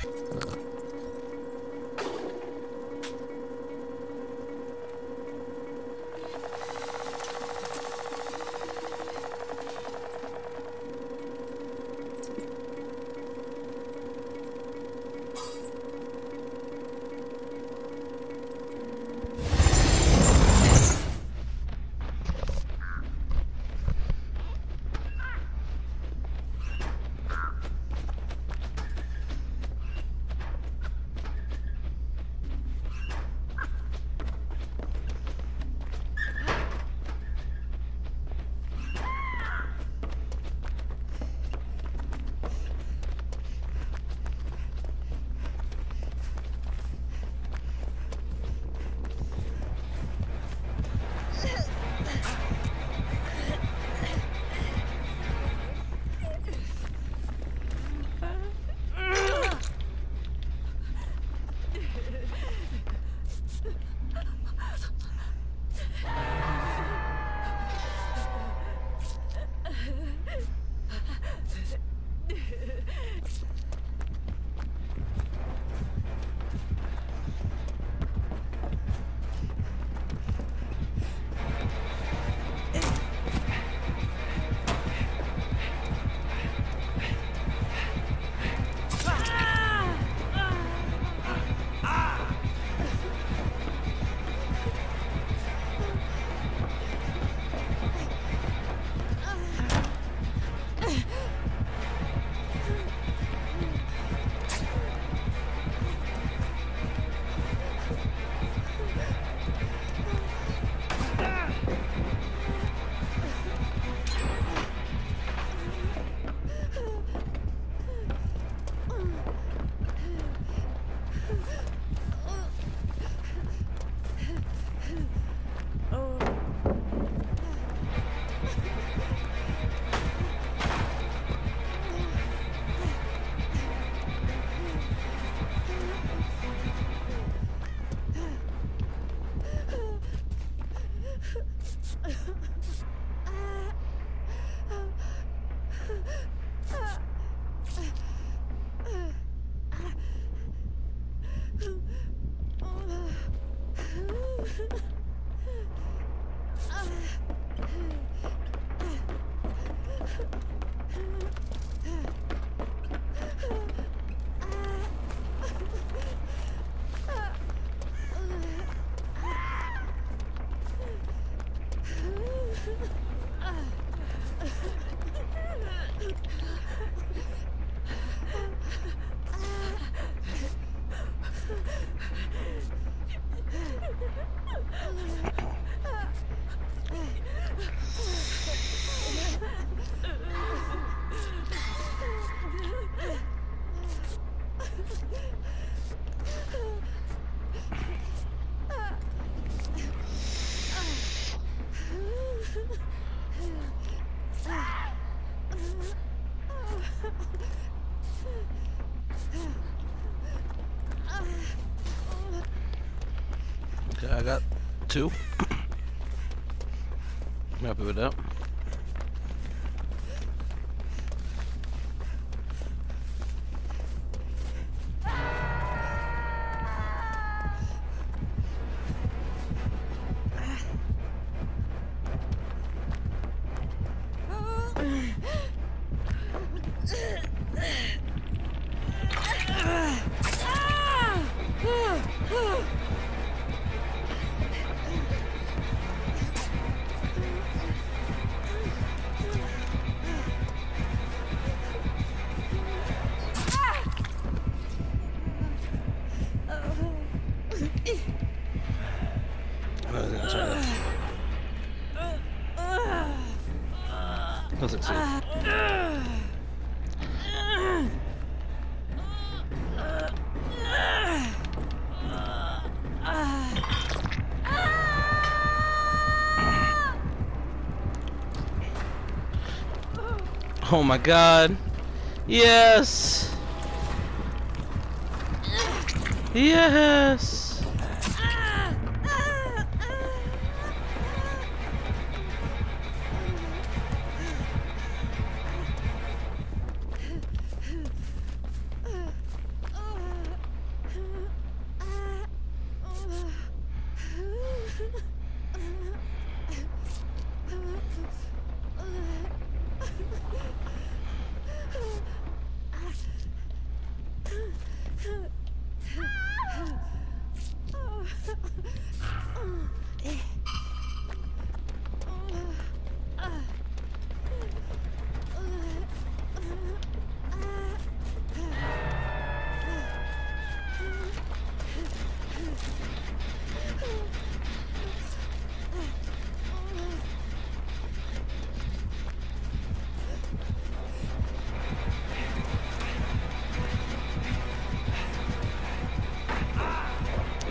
Okay, I got 2. I'm happy with that. I'll succeed. Oh my god. Yes. Yes.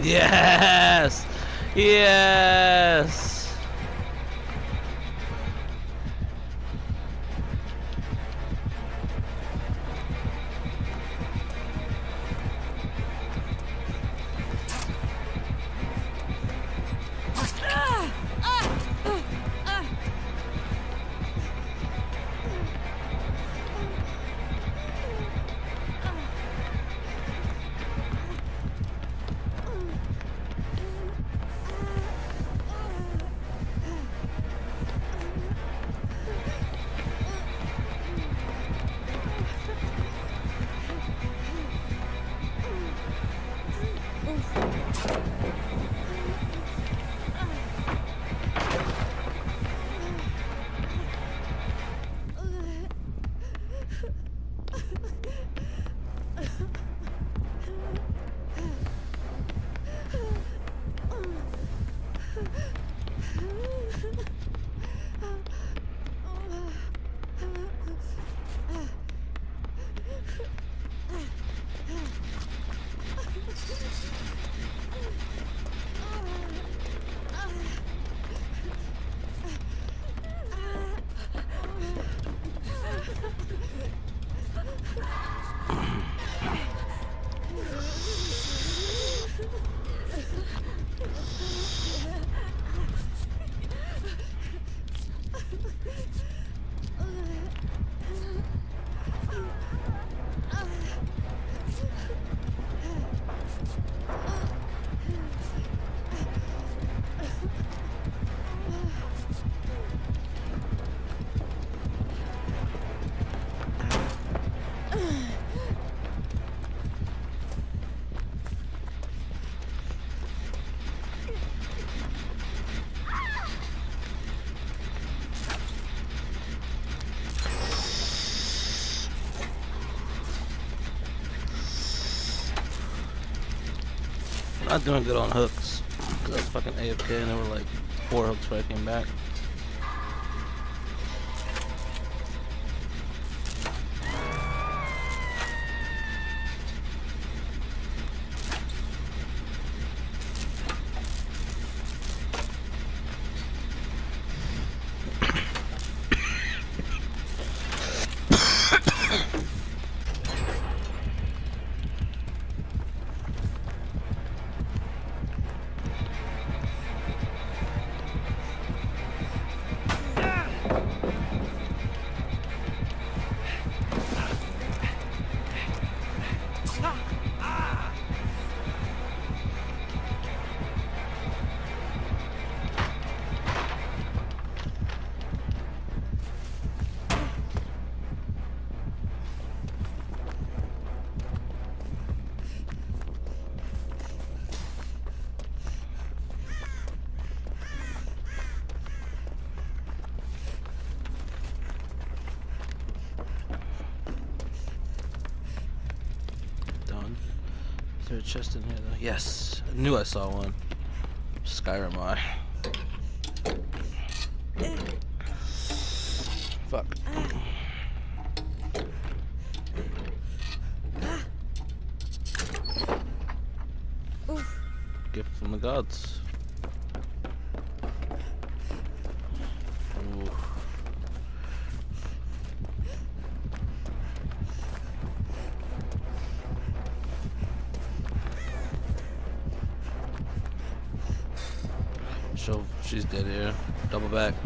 Yes! Yes! Not doing good on hooks. Cause I was fucking AFK and there were like 4 hooks before I came back. Is there a chest in here though? Yes! I knew I saw one. Skyrim eye. Fuck. Gift from the gods. Ooh. So she's dead here. Double back.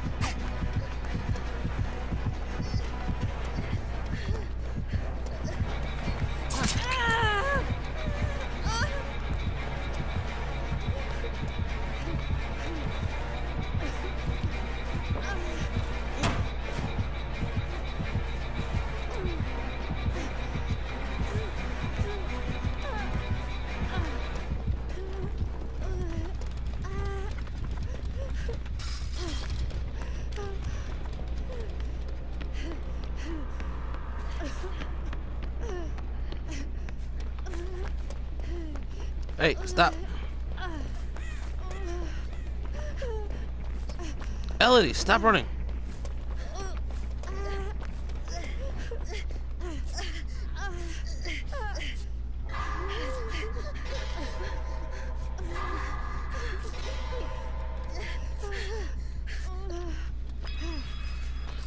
Hey, stop. Elodie, stop running.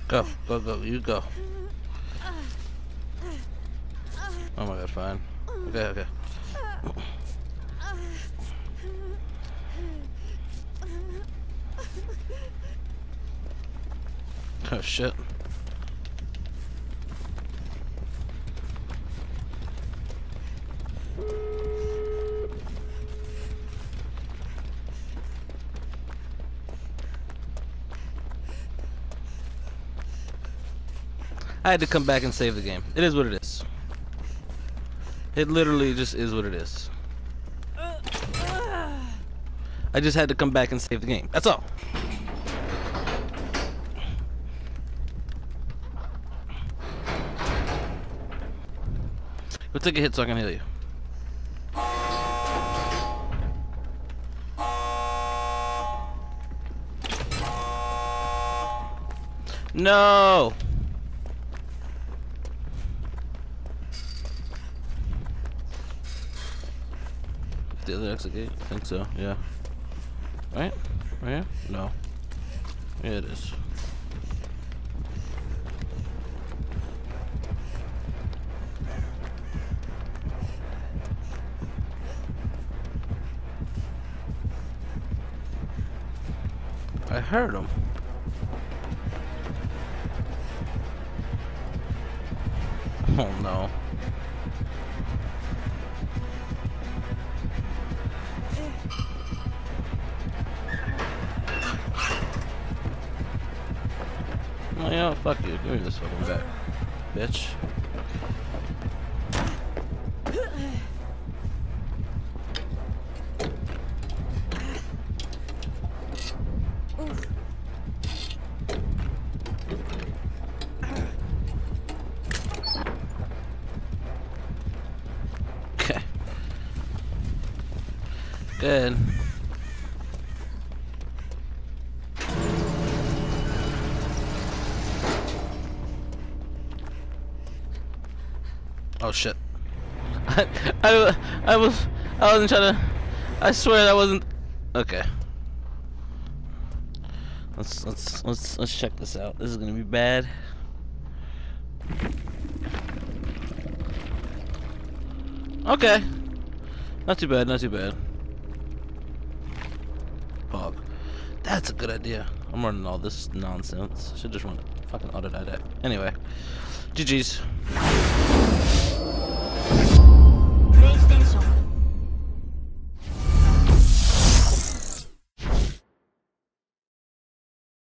Go, go, go, you go. Oh my god, fine. Okay, okay. Oh shit. I had to come back and save the game. It is what it is. It literally just is what it is. I just had to come back and save the game. That's all. Go take a hit so I can heal you. No! The other exit gate? I think so, yeah. Right? Right here? No. Yeah, it is. I heard him. Oh no. Oh yeah, fuck you. Give me this fucking back, bitch. Okay. Good. Oh shit. I wasn't trying to. I swear that wasn't. Okay. Let's check this out. This is gonna be bad. Okay. Not too bad, not too bad. Pog. That's a good idea. I'm running all this nonsense. Should just run fucking auto-didactic. Anyway. GG's.